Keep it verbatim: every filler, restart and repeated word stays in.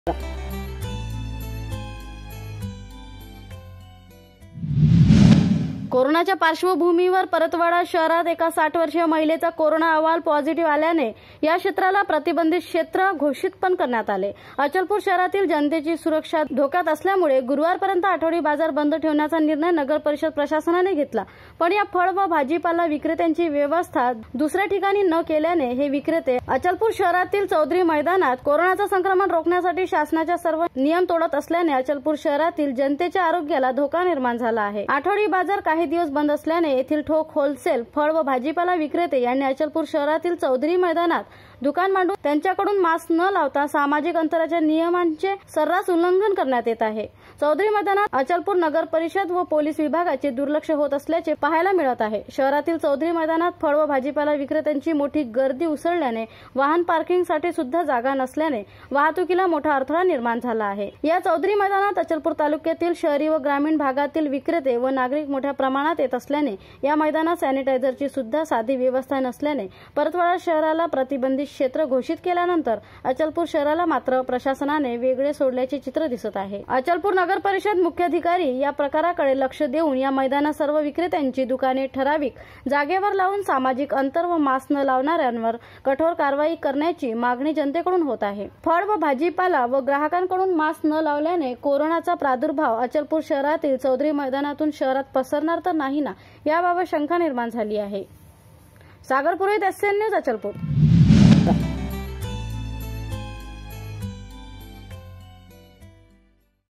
कोरोनाच्या पार्श्वभूमीवर परतवाडा शहरात एका साठ वर्षीय महिलेचा कोरोना अहवाल पॉझिटिव्ह आल्याने या क्षेत्राला प्रतिबंधित क्षेत्र घोषित पण करण्यात आले। अचलपूर शहरातील जनतेची सुरक्षा धोक्यात असल्यामुळे गुरुवारपर्यंत आठवडी बाजार बंद ठेवण्याचा निर्णय नगर परिषद प्रशासनाने घेतला। पण या फळ व भाजीपाला विक्रेत्यांची व्यवस्था दुसऱ्या ठिकाणी न केल्याने हे विक्रेते अचलपूर शहरातील चौधरी मैदानात कोरोनाचे संक्रमण रोखण्यासाठी शासनाच्या सर्व नियम तोडत असल्याने अचलपूर शहरातील जनतेच्या आरोग्याला धोका निर्माण झाला आहे। आठवडी बाजार काही दिवस बंद असल्याने येथील ठोक होलसेल फळ व भाजीपाला विक्रेते यांनी अचलपूर शहरातील चौधरी मैदानात दुकान मांडून त्यांच्याकडून मास्क न लावता सामाजिक अंतराच्या नियमांचे सर्रास उल्लंघन करण्यात येत आहे। चौधरी मैदानात अचलपूर नगर परिषद व पोलीस विभागाचे दुर्लक्ष होत असल्याचे पाहायला मिळत आहे। शहरातील चौधरी मैदानात फळ व भाजीपाला विक्रेत्यांची मोठी गर्दी उसळल्याने वाहन पार्किंगसाठी सुद्धा जागा नसल्याने वाहतुकीला मोठा अडथळा निर्माण झाला आहे। या चौधरी मैदानात अचलपूर तालुक्यातील शहरी व ग्रामीण भागातील विक्रेते व नागरिक मोठ्या प्रमाणात येत असल्याने या मैदानात सॅनिटायझरची सुद्धा साधी व्यवस्था नसल्याने परतवाडा शहराला प्रतिबंधित क्षेत्र घोषित केल्यानंतर अचलपूर शहराला मात्र प्रशासनाने वेगळे सोडल्याचे चित्र दिसत आहे। अचलपूर नगर परिषद मुख्याधिकारी या प्रकाराकडे लक्ष देऊन या मैदानात सर्व विक्रेत्यांची दुकाने ठराविक जागेवर लावून सामाजिक अंतर व मास्क न लावणाऱ्यांवर कठोर कारवाई करण्याची मागणी जनतेकडून होत आहे। फळ व भाजीपाला व ग्राहकांकडून मास्क न लावल्याने कोरोनाचा प्रादुर्भाव अचलपूर शहरातील चौधरी मैदानातून शहरात पसरणार तर नाही ना, याबाबत शंका निर्माण झाली आहे। Sagar Purohit, S N news, Achalpur.